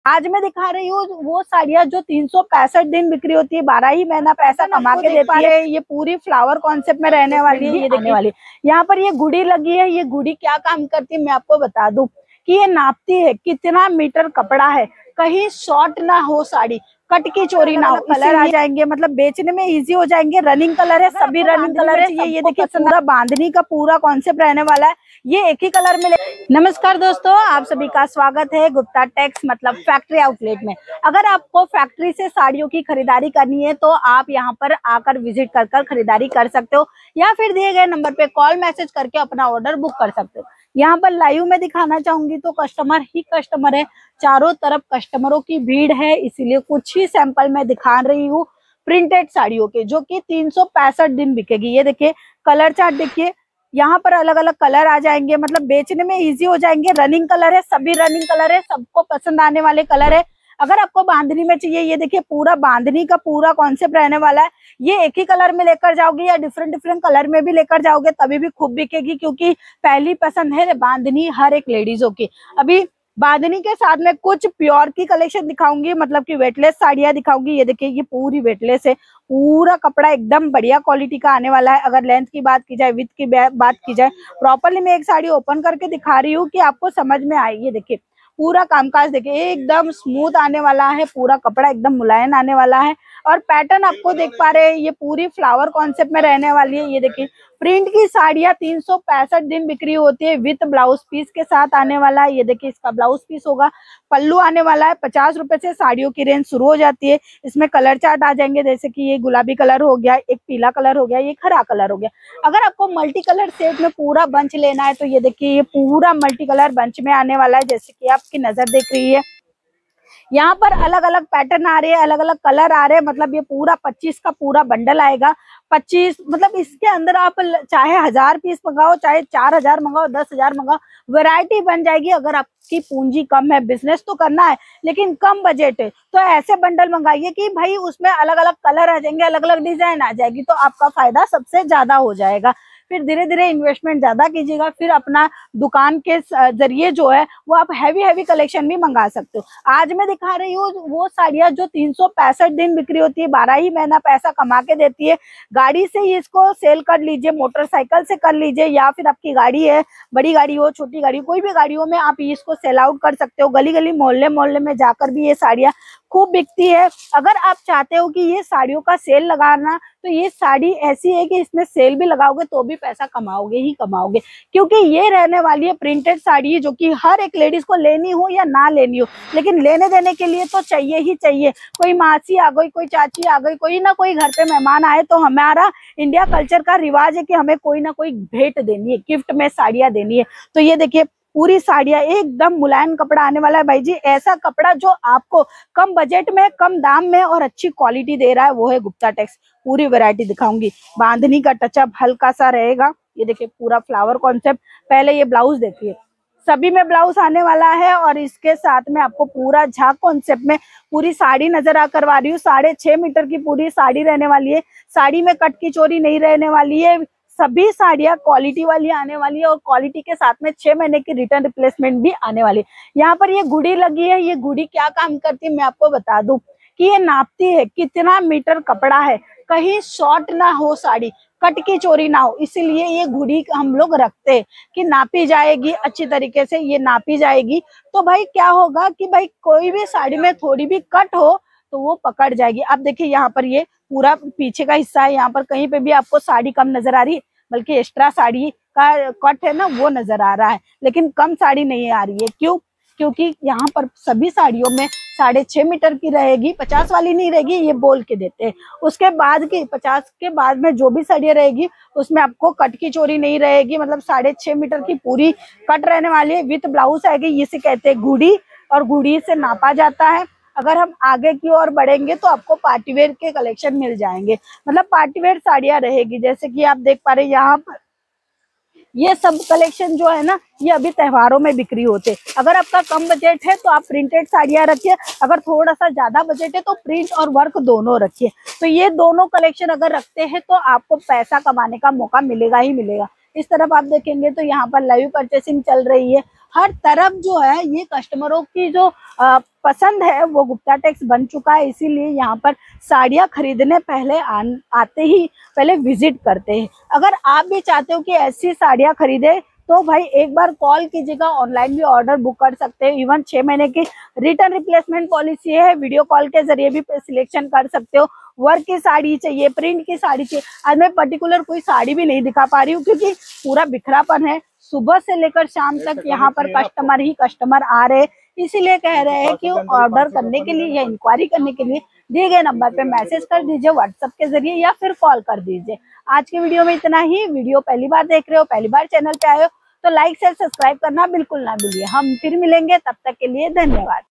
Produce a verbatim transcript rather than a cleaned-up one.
आज मैं दिखा रही हूँ वो साड़ियाँ जो तीन सौ पैंसठ दिन बिक्री होती है, बारह ही महीना पैसा कमा के देती है। ये पूरी फ्लावर कॉन्सेप्ट में रहने वाली है, ये देखने वाली। यहाँ पर ये गुड़ी लगी है। ये गुड़ी क्या काम करती है मैं आपको बता दूं कि ये नापती है कितना मीटर कपड़ा है, कहीं शॉर्ट ना हो साड़ी, कट की चोरी ना हो। कलर आ जाएंगे, मतलब बेचने में इजी हो जाएंगे। रनिंग कलर है, सभी रनिंग कलर है। ये ये देखिए पूरा बांधनी का पूरा कॉन्सेप्ट रहने वाला है। ये एक ही कलर में। नमस्कार दोस्तों, आप सभी का स्वागत है गुप्ता टेक्स मतलब फैक्ट्री आउटलेट में। अगर आपको फैक्ट्री से साड़ियों की खरीदारी करनी है तो आप यहाँ पर आकर विजिट कर कर खरीदारी कर सकते हो, या फिर दिए गए नंबर पे कॉल मैसेज करके अपना ऑर्डर बुक कर सकते हो। यहाँ पर लाइव में दिखाना चाहूंगी तो कस्टमर ही कस्टमर है, चारों तरफ कस्टमरों की भीड़ है, इसीलिए कुछ ही सैंपल मैं दिखा रही हूँ प्रिंटेड साड़ियों के, जो कि तीन सौ पैंसठ दिन बिकेगी। ये देखिए कलर चार्ट देखिए, यहाँ पर अलग अलग कलर आ जाएंगे, मतलब बेचने में इजी हो जाएंगे। रनिंग कलर है, सभी रनिंग कलर है, सबको पसंद आने वाले कलर है। अगर आपको बांधनी में चाहिए, ये देखिए पूरा बांधनी का पूरा कॉन्सेप्ट रहने वाला है। ये एक ही कलर में लेकर जाओगे या डिफरेंट डिफरेंट कलर में भी लेकर जाओगे तभी भी खूब बिकेगी, क्योंकि पहली पसंद है बांधनी हर एक लेडीजों की। अभी बांधनी के साथ में कुछ प्योर की कलेक्शन दिखाऊंगी, मतलब कि वेटलेस साड़ियां दिखाऊंगी। ये देखिए ये पूरी वेटलेस है, पूरा कपड़ा एकदम बढ़िया क्वालिटी का आने वाला है। अगर लेंथ की बात की जाए, विड्थ की बात की जाए, प्रॉपरली मैं एक साड़ी ओपन करके दिखा रही हूँ कि आपको समझ में आए। ये देखिए पूरा कामकाज देखिए एकदम स्मूथ आने वाला है, पूरा कपड़ा एकदम मुलायम आने वाला है। और पैटर्न आपको देख पा रहे हैं, ये पूरी फ्लावर कॉन्सेप्ट में रहने वाली है। ये देखिए प्रिंट की साड़ियाँ तीन सौ पैंसठ दिन बिक्री होती है, विथ ब्लाउज पीस के साथ आने वाला है। ये देखिए इसका ब्लाउज पीस होगा, पल्लू आने वाला है। पचास रुपए से साड़ियों की रेंज शुरू हो जाती है। इसमें कलर चार्ट आ जाएंगे, जैसे कि ये गुलाबी कलर हो गया, एक पीला कलर हो गया, ये हरा कलर हो गया। अगर आपको मल्टी कलर सेट में पूरा बंच लेना है तो ये देखिए ये पूरा मल्टी कलर बंच में आने वाला है, जैसे कि आपकी नजर देख रही है। यहाँ पर अलग अलग पैटर्न आ रहे हैं, अलग अलग कलर आ रहे हैं, मतलब ये पूरा पच्चीस का पूरा बंडल आएगा। पच्चीस मतलब इसके अंदर आप चाहे हजार पीस मंगाओ, चाहे चार हजार मंगाओ, दस हजार मंगाओ, वैरायटी बन जाएगी। अगर आपकी पूंजी कम है, बिजनेस तो करना है लेकिन कम बजट है, तो ऐसे बंडल मंगाइए कि भाई उसमें अलग अलग कलर आ जाएंगे, अलग अलग डिजाइन आ जाएगी, तो आपका फायदा सबसे ज्यादा हो जाएगा। फिर धीरे धीरे इन्वेस्टमेंट ज्यादा कीजिएगा, फिर अपना दुकान के जरिए जो है वो आप हैवी हैवी कलेक्शन भी मंगा सकते हो। आज मैं दिखा रही हूँ वो साड़ियाँ जो तीन सौ पैंसठ दिन बिक्री होती है, बारह ही महीना पैसा कमा के देती है। गाड़ी से ही इसको सेल कर लीजिए, मोटरसाइकिल से कर लीजिए, या फिर आपकी गाड़ी है, बड़ी गाड़ी हो छोटी गाड़ी, कोई भी गाड़ियों में आप इसको सेल आउट कर सकते हो। गली गली मोहल्ले मोहल्ले में जाकर भी ये साड़ियाँ खूब बिकती है। अगर आप चाहते हो कि ये साड़ियों का सेल लगाना, तो ये साड़ी ऐसी है कि इसमें सेल भी लगाओगे तो भी पैसा कमाओगे ही कमाओगे, क्योंकि ये रहने वाली है प्रिंटेड साड़ी, जो कि हर एक लेडीज को लेनी हो या ना लेनी हो, लेकिन लेने देने के लिए तो चाहिए ही चाहिए। कोई मासी आ गई, कोई चाची आ गई, कोई ना कोई घर पे मेहमान आए, तो हमारा इंडिया कल्चर का रिवाज है कि हमें कोई ना कोई भेंट देनी है, गिफ्ट में साड़ियाँ देनी है। तो ये देखिए पूरी साड़ियाँ एकदम मुलायम कपड़ा आने वाला है भाई जी। ऐसा कपड़ा जो आपको कम बजट में, कम दाम में और अच्छी क्वालिटी दे रहा है, वो है गुप्ता टेक्स। पूरी वैरायटी दिखाऊंगी। बांधनी का टचअप हल्का सा रहेगा। ये देखिए पूरा फ्लावर कॉन्सेप्ट। पहले ये ब्लाउज देखिए, सभी में ब्लाउज आने वाला है, और इसके साथ में आपको पूरा झाक कॉन्सेप्ट में पूरी साड़ी नजर आ करवा रही हूँ। साढ़े छह मीटर की पूरी साड़ी रहने वाली है। साड़ी में कट की चोरी नहीं रहने वाली है, सभी साड़ियाँ क्वालिटी वाली आने वाली है, और क्वालिटी के साथ में छह महीने की रिटर्न रिप्लेसमेंट भी आने वाली है। यहाँ पर ये गुड़ी लगी है। ये गुड़ी क्या काम करती है मैं आपको बता दूं कि ये नापती है कितना मीटर कपड़ा है, कहीं शॉर्ट ना हो साड़ी, कट की चोरी ना हो, इसीलिए ये गुड़ी हम लोग रखते हैं कि नापी जाएगी अच्छी तरीके से। ये नापी जाएगी तो भाई क्या होगा कि भाई कोई भी साड़ी में थोड़ी भी कट हो तो वो पकड़ जाएगी। अब देखिए यहाँ पर ये पूरा पीछे का हिस्सा है, यहाँ पर कहीं पे भी आपको साड़ी कम नजर आ रही है, बल्कि एक्स्ट्रा साड़ी का कट है ना वो नजर आ रहा है, लेकिन कम साड़ी नहीं आ रही है। क्यों? क्योंकि यहाँ पर सभी साड़ियों में साढ़े छह मीटर की रहेगी, पचास वाली नहीं रहेगी, ये बोल के देते हैं। उसके बाद की पचास के बाद में जो भी साड़ियाँ रहेगी उसमें आपको कट की चोरी नहीं रहेगी, मतलब साढ़े छह मीटर की पूरी कट रहने वाली है, विथ ब्लाउज आएगी। इसे कहते हैं गुड़ी, और गुड़ी से नापा जाता है। अगर हम आगे की ओर बढ़ेंगे तो आपको पार्टीवेयर के कलेक्शन मिल जाएंगे, मतलब पार्टीवेयर साड़ियाँ रहेगी। जैसे कि आप देख पा रहे हैं यहाँ पर ये सब कलेक्शन जो है ना, ये अभी त्योहारों में बिक्री होते। अगर आपका कम बजट है तो आप प्रिंटेड साड़ियाँ रखिए, अगर थोड़ा सा ज्यादा बजट है तो प्रिंट और वर्क दोनों रखिए। तो ये दोनों कलेक्शन अगर रखते हैं तो आपको पैसा कमाने का मौका मिलेगा ही मिलेगा। इस तरफ आप देखेंगे तो यहाँ पर लाइव परचेसिंग चल रही है, हर तरफ जो है ये कस्टमरों की जो आ, पसंद है वो गुप्ता टेक्स बन चुका है। इसीलिए यहाँ पर साड़ियाँ खरीदने पहले आन, आते ही पहले विजिट करते हैं। अगर आप भी चाहते हो कि ऐसी साड़ियाँ खरीदे तो भाई एक बार कॉल कीजिएगा, ऑनलाइन भी ऑर्डर बुक कर सकते हो। इवन छह महीने की रिटर्न रिप्लेसमेंट पॉलिसी है, वीडियो कॉल के जरिए भी सिलेक्शन कर सकते हो। वर्क की साड़ी चाहिए, प्रिंट की साड़ी चाहिए। आज मैं पर्टिकुलर कोई साड़ी भी नहीं दिखा पा रही हूँ क्योंकि पूरा बिखरापन है। सुबह से लेकर शाम तक यहाँ पर कस्टमर ही कस्टमर आ रहे, इसीलिए कह रहे हैं कि ऑर्डर करने के लिए या इंक्वायरी करने के लिए दिए गए नंबर पे मैसेज कर दीजिए व्हाट्सएप के जरिए या फिर कॉल कर दीजिए। आज के वीडियो में इतना ही। वीडियो पहली बार देख रहे हो, पहली बार चैनल पे आए हो तो लाइक शेयर सब्सक्राइब करना बिल्कुल ना भूलिए। हम फिर मिलेंगे, तब तक के लिए धन्यवाद।